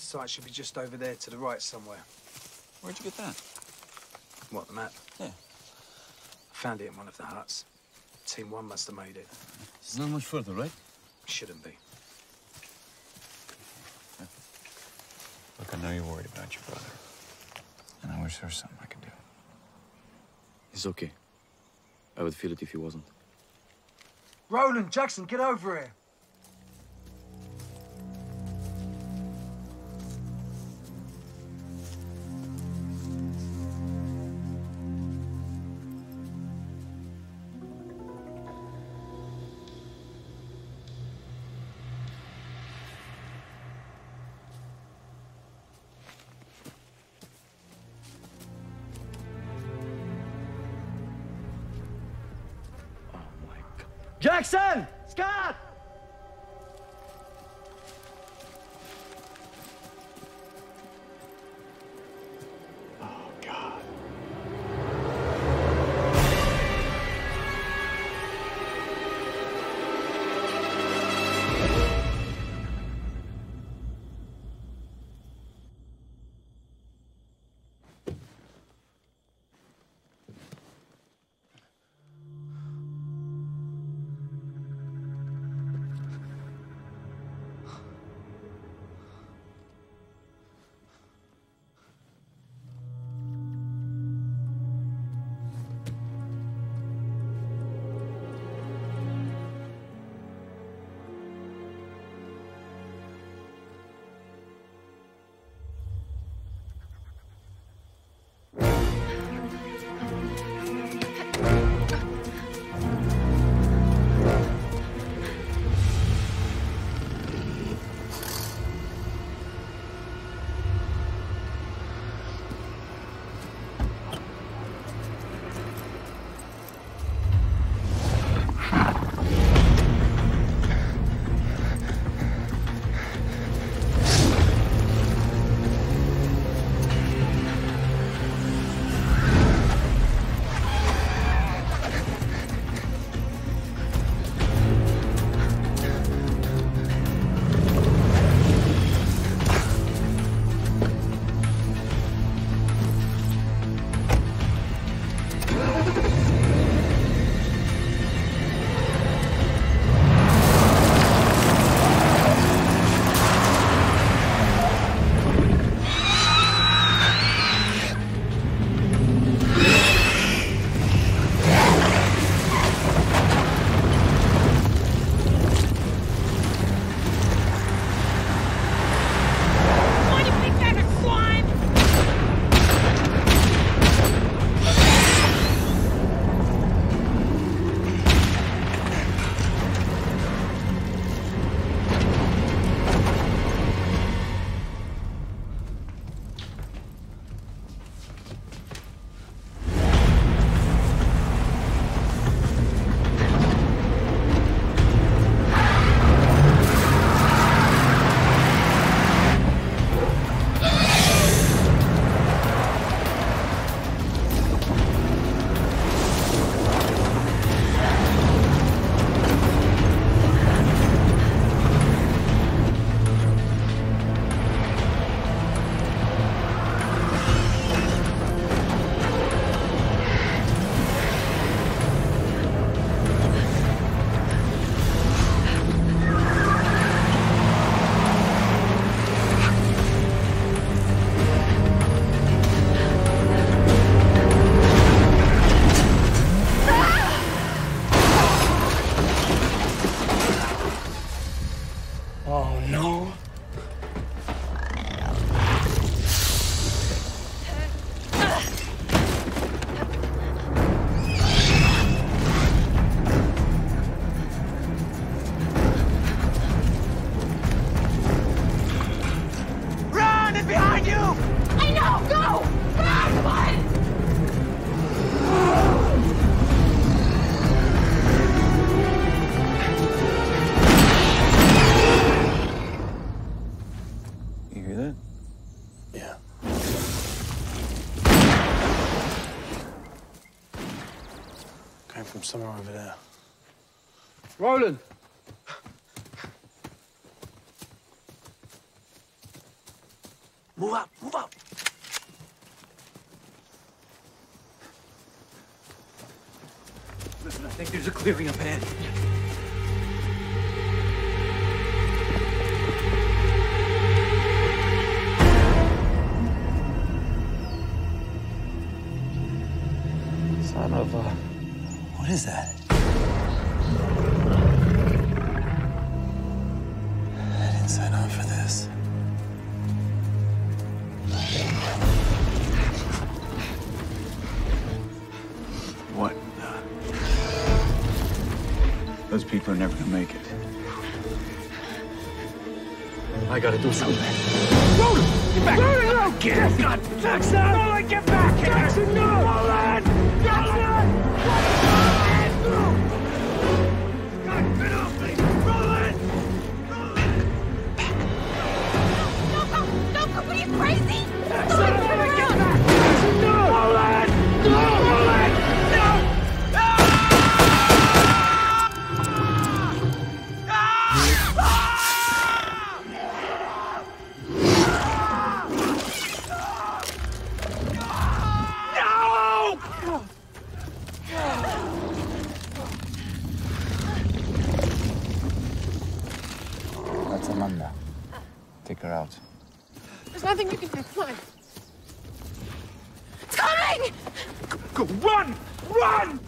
site should be just over there to the right somewhere. Where'd you get that? What, the map? Yeah. I found it in one of the huts. Team 1 must have made it. It's not much further, right? Shouldn't be. Yeah. Look, I know you're worried about your brother. And I wish there was something I could do. It's okay. I would feel it if he wasn't. Roland, Jackson, get over here. Jackson! Scott! Oh, God. From somewhere over there. Roland! Move up, move up. Listen, I think there's a clearing up ahead. Son of a... What is that? I didn't sign on for this. What? Those people are never gonna make it. I gotta do something. Roland! Get back! Roland, no! Get back! Jackson! Roland, get back here! Jackson, no! Roland! Jackson! Roland! God, get off me! Roland! No, are you crazy? Jackson, Roland, get back! Jackson, no! Roland! No! Roland! No! That's Amanda. Take her out. There's nothing you can do. Come on. It's coming! Go, run! Run!